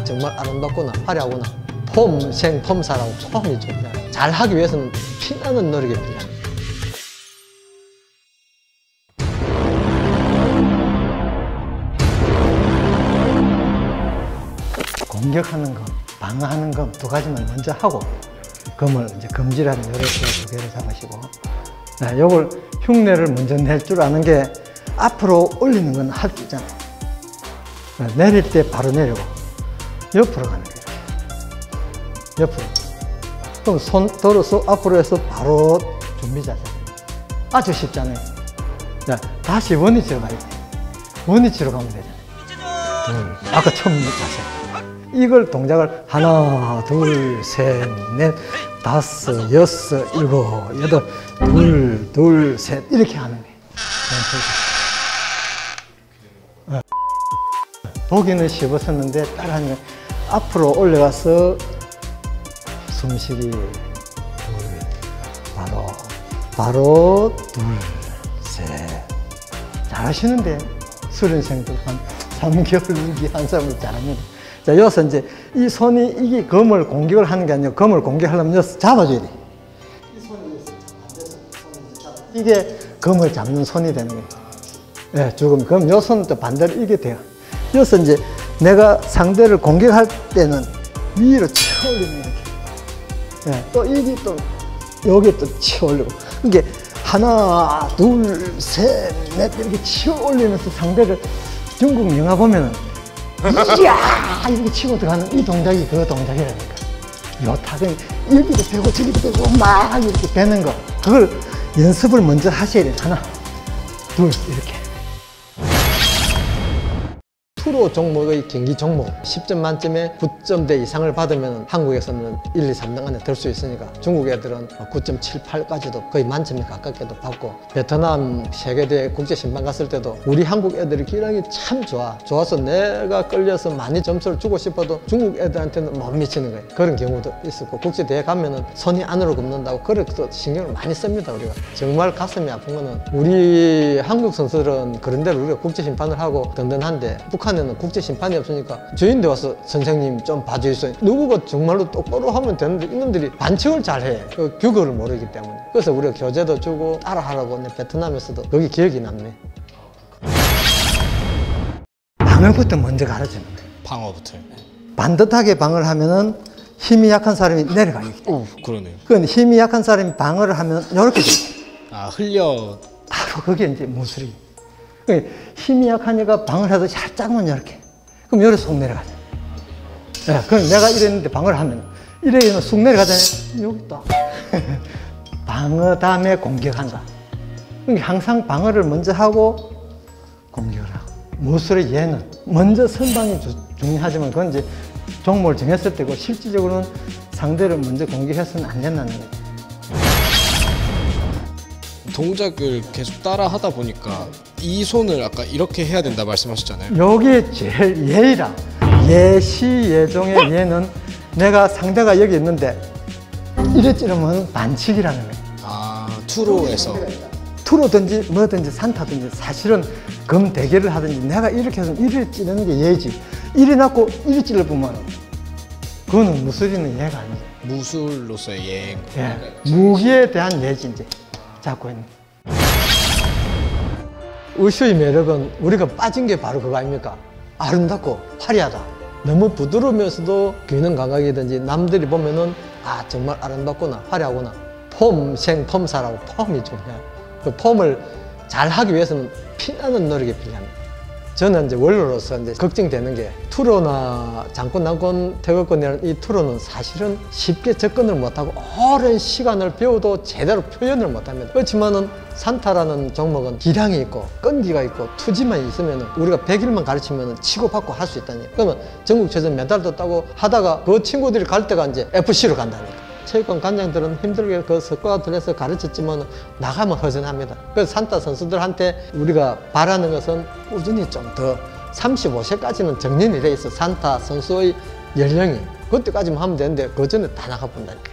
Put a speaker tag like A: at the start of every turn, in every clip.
A: 정말 아름답구나, 화려하구나. 폼, 생, 폼사라고 폼이 중요해요. 잘하기 위해서는 피나는 노력이 필요합니다. 공격하는 것, 방어하는 것 두 가지만 먼저 하고 검을 이제 검지라는 요렇게 두 개를 잡으시고, 네, 요걸 흉내를 먼저 낼 줄 아는 게 앞으로 올리는 건 할 수 있잖아요. 네, 내릴 때 바로 내리고 옆으로 가는 거예요. 옆으로. 그럼 손 들어서 앞으로 해서 바로 준비 자세. 아주 쉽잖아요. 자, 다시 원위치로 가야 돼. 원위치로 가면 되잖아요. 아까 처음 자세. 이걸 동작을 하나, 둘, 셋, 넷, 다섯, 여섯, 일곱, 여덟, 둘, 둘, 셋 이렇게 하는 거예요. 보기는 쉽었었는데 따라하면 앞으로 올라가서 숨쉬기 둘, 바로 둘, 셋. 잘하시는데 수련생들 한 3개월 유기 한 사람을 잘합니다. 자, 여기서 이제 이 손이 이게 검을 공격을 하는 게 아니라 검을 공격하려면 여기서 잡아줘야 돼. 이 손이 이게 검을 잡는 손이 되는 거예요. 예, 죽으면. 그럼 요 손은 또 반대로 이게 돼요. 여기서 이제 내가 상대를 공격할 때는 위로 치어 올리는 이렇게. 예, 또 이게 또 여기 또 치어 올리고. 이게 하나, 둘, 셋, 넷 이렇게 치어 올리면서 상대를 중국 영화 보면은 이야! 이렇게 치고 들어가는 이 동작이 그 동작이라니까. 요 타격이 여기도 되고 저기도 되고 막 이렇게 되는 거. 그걸 연습을 먼저 하셔야 돼요. 하나, 둘, 이렇게. 프로 종목의 경기 종목 10점 만점에 9점대 이상을 받으면 한국에서는 1, 2, 3등 안에 들 수 있으니까 중국 애들은 9.78까지도 거의 만점에 가깝게도 받고, 베트남 세계대회 국제심판 갔을 때도 우리 한국 애들이 기량이 참 좋아서 내가 끌려서 많이 점수를 주고 싶어도 중국 애들한테는 못 미치는 거예요. 그런 경우도 있었고, 국제대회 가면은 손이 안으로 굽는다고 그렇게 신경을 많이 씁니다. 우리가 정말 가슴이 아픈 거는 우리 한국 선수들은 그런 대로 우리가 국제심판을 하고 든든한데, 북한에는 국제심판이 없으니까 저희한테 와서 선생님 좀 봐주세요. 누구가 정말로 똑바로 하면 되는데 이놈들이 반칙을 잘해. 그 규거를 모르기 때문에. 그래서 우리가 교재도 주고 따라하라고 베트남에서도 그게 기억이 남네. 방어부터 먼저 가르치는 거예요.
B: 방어부터.
A: 반듯하게 방어를 하면은 힘이 약한 사람이 내려가요.
B: 그러네요.
A: 그건 힘이 약한 사람이 방어를 하면 이렇게 돼요.
B: 아, 흘려.
A: 바로 그게 이제 무술이. 힘이 약한 애가 방어를 해도 살짝만 이렇게. 그럼 여기서 쑥 내려가잖아. 네, 그럼 내가 이랬는데 방어를 하면 이래는 쑥 내려가잖아요. 여기 또. 방어 다음에 공격한다. 그러니까 항상 방어를 먼저 하고 공격을 하고. 무술의 예는 먼저 선방이 중요하지만 그건 이제 종목을 정했을 때고, 실질적으로는 상대를 먼저 공격해서는 안 된다는 거예요.
B: 동작을 계속 따라 하다 보니까 이 손을 아까 이렇게 해야 된다 말씀하셨잖아요.
A: 여기에 제일 예의라. 예시 예종의 예는 내가 상대가 여기 있는데 이래 찌르면 반칙이라는 거예요.
B: 아, 투로에서.
A: 투로든지 뭐든지 산타든지 사실은 금 대결을 하든지 내가 이렇게 해서 이래 찌르는 게 예지. 이래 놨고 이래 찔러보면 그거는 무술이는 예가 아니죠.
B: 무술로서의 예.
A: 예, 무기에 대한 예지 이제 잡고 있는. 우슈의 매력은 우리가 빠진 게 바로 그거 아닙니까? 아름답고 화려하다. 너무 부드러우면서도 기능 감각이든지 남들이 보면은 아 정말 아름답구나, 화려하구나. 폼, 생, 폼사라고 폼이 중요해요. 그 폼을 잘 하기 위해서는 피나는 노력이 필요합니다. 저는 이제 원로로서 이제 걱정되는 게 투로나 장권, 난권, 태극권이라는 이 투로는 사실은 쉽게 접근을 못하고 오랜 시간을 배워도 제대로 표현을 못합니다. 그렇지만은 산타라는 종목은 기량이 있고 끈기가 있고 투지만 있으면 우리가 100일만 가르치면 치고받고 할 수 있다니. 그러면 전국체전 메달도 따고 하다가 그 친구들이 갈 때가 이제 FC로 간다니까. 체육관 관장들은 힘들게 그 석과를 해서 가르쳤지만 나가면 허전합니다. 그래서 산타 선수들한테 우리가 바라는 것은 꾸준히 좀 더 35세까지는 정년이 돼 있어. 산타 선수의 연령이 그때까지만 하면 되는데 그 전에 다 나가본다니까.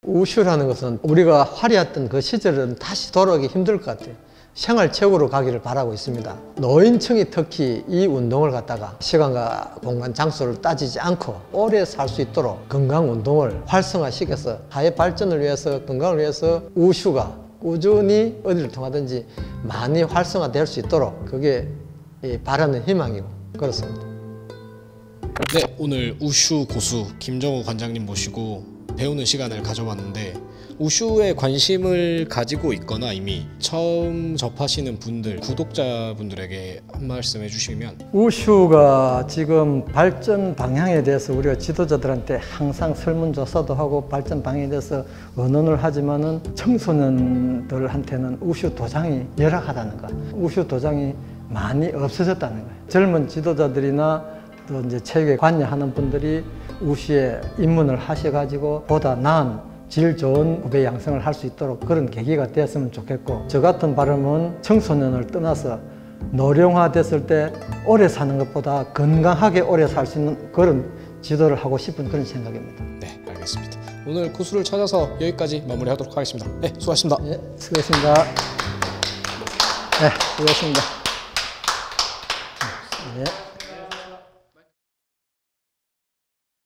A: 우슈라는 것은 우리가 화려했던 그 시절은 다시 돌아오기 힘들 것 같아요. 생활체육으로 가기를 바라고 있습니다. 노인층이 특히 이 운동을 갖다가 시간과 공간, 장소를 따지지 않고 오래 살 수 있도록 건강운동을 활성화시켜서 사회 발전을 위해서, 건강을 위해서 우슈가 꾸준히 어디를 통하든지 많이 활성화될 수 있도록 그게 바라는 희망이고 그렇습니다.
B: 네, 오늘 우슈 고수 김정우 관장님 모시고 배우는 시간을 가져봤는데 우슈에 관심을 가지고 있거나 이미 처음 접하시는 분들, 구독자분들에게 한 말씀 해주시면.
A: 우슈가 지금 발전 방향에 대해서 우리가 지도자들한테 항상 설문조사도 하고 발전 방향에 대해서 의논을 하지만은 청소년들한테는 우슈 도장이 열악하다는 거, 우슈 도장이 많이 없어졌다는 거예요. 젊은 지도자들이나 또 이제 체육에 관여하는 분들이 우슈에 입문을 하셔가지고 보다 나은 질 좋은 후배 양성을 할 수 있도록 그런 계기가 되었으면 좋겠고, 저 같은 바람은 청소년을 떠나서 노령화됐을 때 오래 사는 것보다 건강하게 오래 살 수 있는 그런 지도를 하고 싶은 그런 생각입니다.
B: 네, 알겠습니다. 오늘 고수를 찾아서 여기까지 마무리하도록 하겠습니다. 네, 수고하셨습니다.
A: 네, 수고했습니다. 네, 수고했습니다. 네.